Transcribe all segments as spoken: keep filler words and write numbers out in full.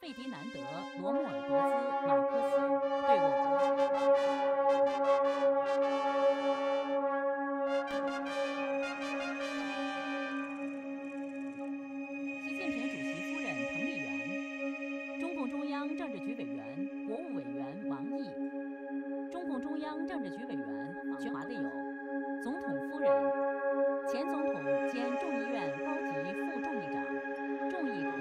费迪南德·罗穆尔多兹·马克思对我国。习近平主席夫人彭丽媛，中共中央政治局委员、国务委员王毅，中共中央政治局委员全华的有总统夫人、前总统兼众议院高级副众议长、众议长。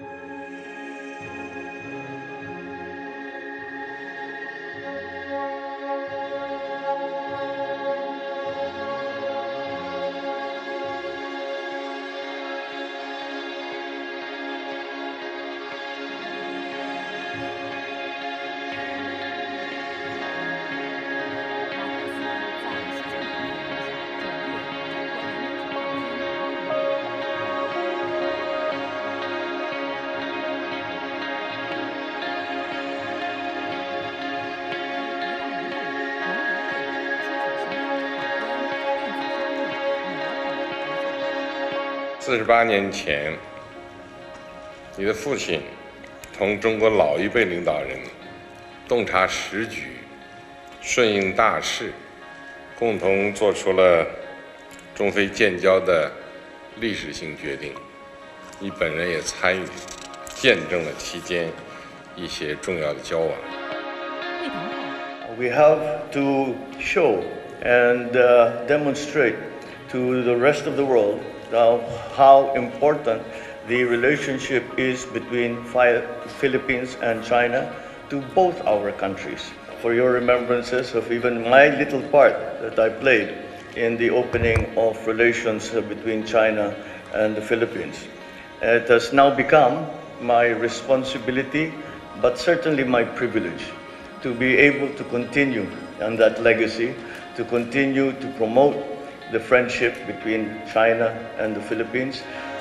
四十八年前，你的父亲同中国老一辈领导人洞察时局、顺应大势，共同做出了中非建交的历史性决定。你本人也参与，见证了期间一些重要的交往。 We have to show and uh, demonstrate to the rest of the world uh, how important the relationship is between Philippines and China to both our countries. For your remembrances of even my little part that I played in the opening of relations between China and the Philippines. It has now become my responsibility, but certainly my privilege, to be able to continue on that legacy, to continue to promote the friendship between China and the Philippines,